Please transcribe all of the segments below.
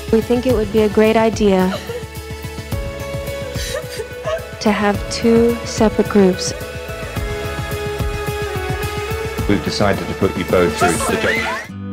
We think it would be a great idea to have two separate groups. We've decided to put you both through to the judges.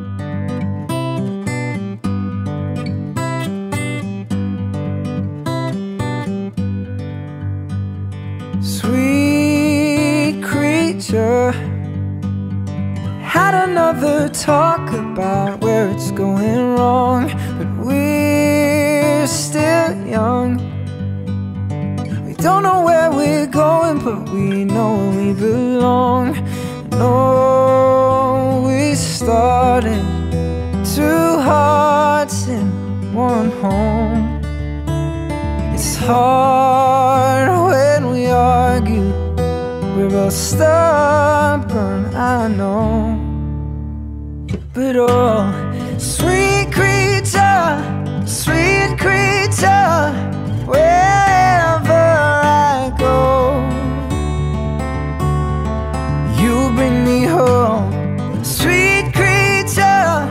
Sweet creature, had another talk about where it's going wrong, but we're still young. We don't know where we're going, but we know we belong. No, we started two hearts in one home. It's hard when we argue, we're both stubborn, I know. But oh, sweet creature, wherever I go, you bring me home. Sweet creature,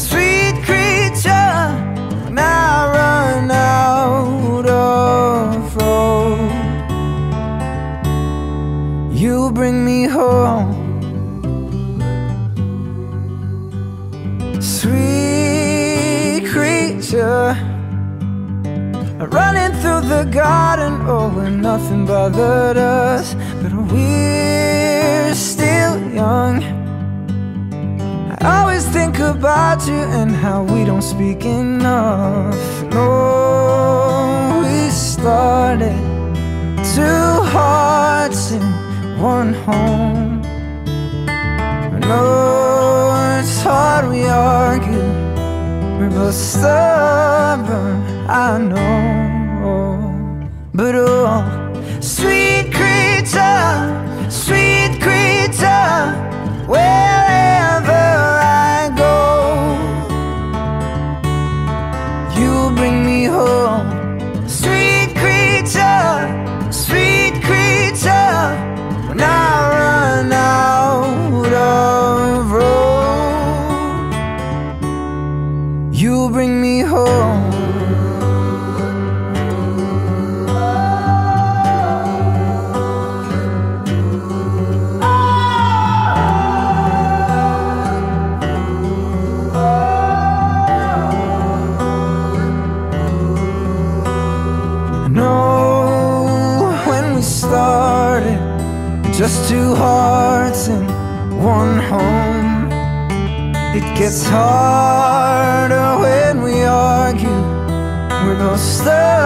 when I run out of road, you bring me home. Sweet creature, running through the garden, oh, where nothing bothered us, but we're still young. I always think about you and how we don't speak enough. No, we started two hearts in one home. No, it's hard, we argue, we're both stubborn, I know. But oh, sweet creature, wherever I go, you bring me home. Sweet creature, when I run out of road, you bring me home. Started just two hearts in one home. It gets harder when we argue, we're both stuck